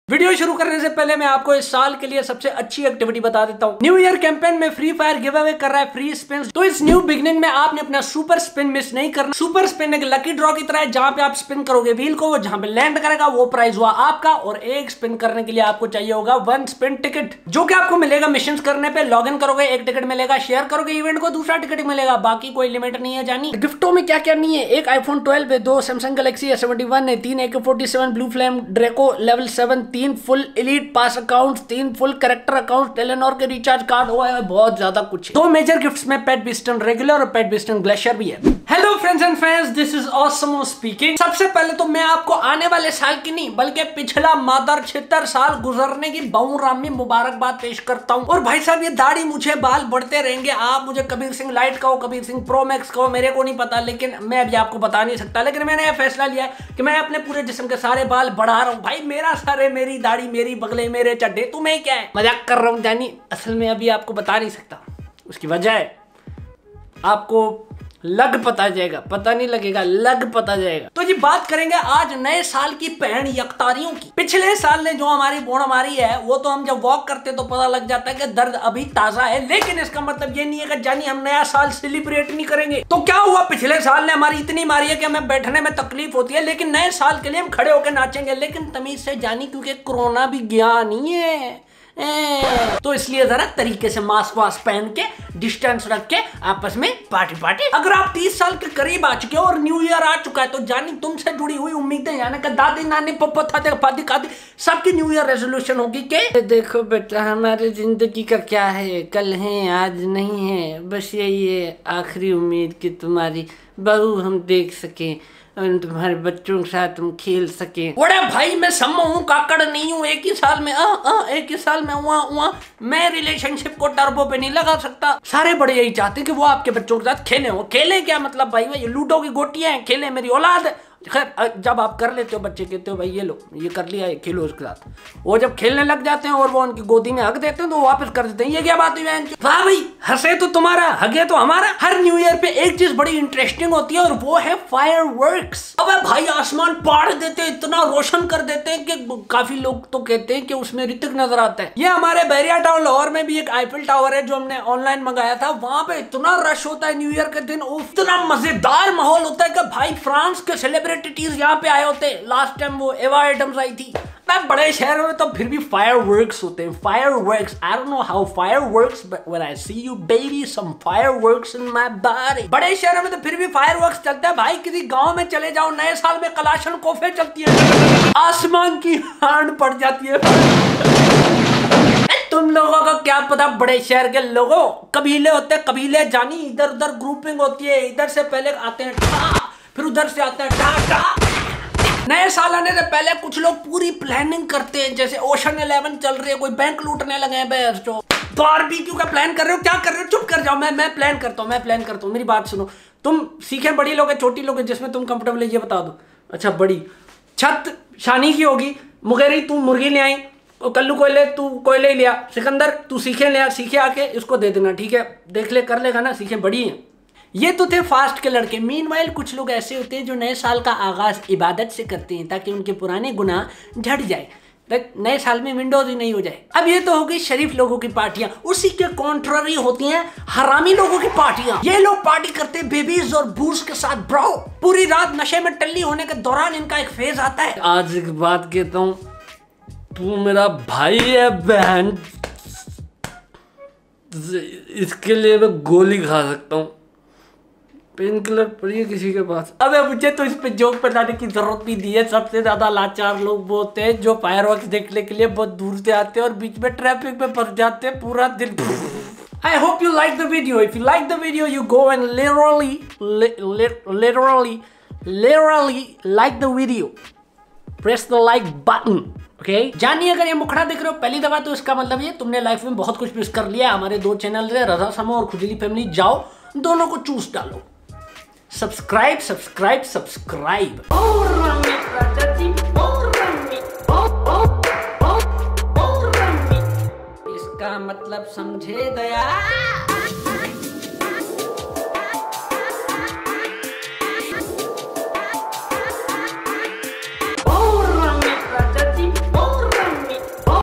Video शुरू करने से पहले मैं आपको इस साल के लिए सबसे अच्छी एक्टिविटी बता देता हूँ। न्यू ईयर कैंपेन में फ्री फायर गिव अवे कर रहा है फ्री स्पिन। तो इस न्यू बिगनिंग में आपने अपना सुपर स्पिन मिस नहीं करना। सुपर स्पिन एक लकी ड्रॉ की तरह है, जहां पे आप स्पिन करोगे व्हील को, वो जहां पे लैंड करेगा वो प्राइज हुआ आपका। और एक स्पिन करने के लिए आपको चाहिए होगा 1 स्पिन टिकट, जो कि आपको मिलेगा मिशन करने पे। लॉग इन करोगे 1 टिकट मिलेगा, शेयर करोगे इवेंट को दूसरा टिकट मिलेगा, बाकी कोई लिमिट नहीं है। जानी गिफ्टों में क्या क्या नहीं है, एक आईफोन 12 है, 2 सैमसंग गैलेक्सी S71 है, 3 AK47 blue flame draco level 7, 3 full pass account, 3 full character account, Telenor के रिचार्ज कार्ड, हुआ है बहुत ज्यादा कुछ। 2 मेजर गिफ्ट्स में पेट बिस्टन रेगुलर और पेट बिस्टन ग्लेशियर भी है। Hello friends and fans, this is Osmo speaking. सबसे पहले तो मैं आपको आने वाले साल की नहीं बल्कि पिछला मादर 76 साल गुजरने की बहुरामी मुबारकबाद पेश करता हूँ। और भाई साहब, ये दाढ़ी मुझे बाल बढ़ते रहेंगे। आप मुझे कबीर सिंह लाइट कहो, कबीर सिंह प्रो मैक्स कहो, मेरे को नहीं पता, लेकिन मैं अभी आपको बता नहीं सकता। लेकिन मैंने यह फैसला लिया कि मैं अपने पूरे जिस्म के सारे बाल बढ़ा रहा हूँ। भाई मेरा सारे, मेरी दाढ़ी, मेरी बगले, मेरे चड्डे, तुम्हें क्या है? मजाक कर रहा हूँ जानी, असल में अभी आपको बता नहीं सकता। उसकी वजह है आपको लग पता जाएगा, पता नहीं लगेगा, लग पता जाएगा। तो जी बात करेंगे आज नए साल की पहन यकतारियों की। पिछले साल ने जो हमारी बोन मारी है, वो तो हम जब वॉक करते तो पता लग जाता है कि दर्द अभी ताजा है। लेकिन इसका मतलब ये नहीं है कि जानी हम नया साल सेलिब्रेट नहीं करेंगे। तो क्या हुआ, पिछले साल ने हमारी इतनी मारी है कि हमें बैठने में तकलीफ होती है, लेकिन नए साल के लिए हम खड़े होकर नाचेंगे, लेकिन तमीज से जानी, क्योंकि कोरोना भी गया नहीं है। तो इसलिए जरा तरीके से मास्क वास्क पहन के, डिस्टेंस रख के आपस में पार्टी। अगर आप 30 साल के करीब आ चुके हो और न्यू ईयर आ चुका है, तो जानी तुमसे जुड़ी हुई उम्मीदें, यानी कि दादी नानी पप्पा थाते पादी खादी सबकी न्यू ईयर रेजोल्यूशन होगी कि देखो बेटा, हमारी जिंदगी का क्या है, कल है आज नहीं है, बस यही है आखिरी उम्मीद कि तुम्हारी बहू हम देख सके, तुम्हारे बच्चों के साथ तुम खेल सके। बड़े भाई मैं सम्मो हूँ, काकड़ नहीं हूँ। एक ही साल में एक ही साल में हुआ मैं रिलेशनशिप को टर्बो पे नहीं लगा सकता। सारे बड़े यही चाहते हैं कि वो आपके बच्चों के साथ खेले। हो खेले क्या मतलब भाई, ये लूडो की गोटियां हैं, खेले मेरी औलाद है। खैर जब आप कर लेते हो, बच्चे कहते हो भाई ये लो, ये कर लिया, खेलो उसके साथ। वो जब खेलने लग जाते हैं और वो उनकी गोदी में हक देते हैं तो वो वापस कर देते हैं। ये क्या बात हुई? वाह भाई, हंसे तो तुम्हारा, हगे तो हमारा। हर न्यू ईयर पे एक चीज बड़ी इंटरेस्टिंग होती है और वो है फायरवर्क्स। अबे भाई आसमान पाड़ देते हैं, इतना रोशन कर देते हैं कि काफी लोग तो कहते हैं कि उसमें ऋतिक नजर आता है। ये हमारे बहरिया टाउन लाहौर में भी एक आईफिल टावर है जो हमने ऑनलाइन मंगाया था। वहां पे इतना रश होता है न्यू ईयर के दिन, इतना मजेदार माहौल होता है कि भाई फ्रांस के सेलिब्रिटीज यहाँ पे आए होते। लास्ट टाइम वो एवा एडम्स आई थी। मैं बड़े शहरों में तो फिर भी फायरवर्क्स होते हैं, fireworks. I don't know how fireworks, but when I see you baby some fireworks in my body. बड़े शहरों में तो फिर भी फायरवर्क्स चलता है भाई। किसी गांव में चले जाओ, नए साल में कलाशन कोफे चलती है, आसमान की हांड पड़ जाती है। तुम लोगों को क्या पता, बड़े शहर के लोगों, कबीले होते हैं, कबीले जानी, इधर उधर ग्रुपिंग होती है। इधर से पहले आते हैं ठा, फिर उधर से आते हैं ठा। नए साल आने से पहले कुछ लोग पूरी प्लानिंग करते हैं, जैसे ओशन 11 चल रही है, कोई बैंक लूटने लगे हैं, जो बारबेक्यू का प्लान कर रहे हो। क्या कर रहे हो? चुप कर जाओ। मैं प्लान करता हूँ, मेरी बात सुनो। तुम सीखे बड़ी लोग है छोटी लोग है, जिसमें तुम कंफर्टेबल है ये बता दो। अच्छा बड़ी छत शानी की होगी, मुगेरी तू मुर्गी ले आई, कल्लू कोयले तू कोयले लिया, सिकंदर तू सीखे ले आ, सीखे आके इसको दे देना, ठीक है? देख ले, कर लेगा ना, सीखे बड़ी है। ये तो थे फास्ट के लड़के। मीनवाइल कुछ लोग ऐसे होते हैं जो नए साल का आगाज इबादत से करते हैं ताकि उनके पुराने गुनाह झड़ जाए, नए साल में विंडोज ही नहीं हो जाए। अब ये तो हो गई शरीफ लोगों की पार्टियां। उसी के कॉन्ट्ररी होती हैं हरामी लोगों की पार्टियां। ये लोग पार्टी करते हैं बेबीज और बूज के साथ। ब्रो, पूरी रात नशे में टल्ली होने के दौरान इनका एक फेज आता है। आज एक बात कहता हूँ, तू मेरा भाई है बहन, इसके लिए मैं गोली खा सकता हूँ। पेन किलर पड़ी है किसी के पास? अबे मुझे तो इस पे जोक बनाने की जरूरत भी दी है। सबसे ज्यादा लाचार लोग वो होते हैं जो फायरवर्क्स देखने के लिए बहुत दूर से आते हैं और बीच में ट्रैफिक में फंस जाते हैं पूरा दिन। I hope you like the video. If you like the video, you go and literally like the video. Press the like button. Okay? जानिए, अगर ये मुखड़ा देख रहे हो पहली दफा तो इसका मतलब ये तुमने लाइफ में बहुत कुछ मिस कर लिया। हमारे 2 चैनल है, रजा समो और खुजली फैमिली, जाओ दोनों को चूस डालो। सब्सक्राइब। इसका मतलब समझे दया।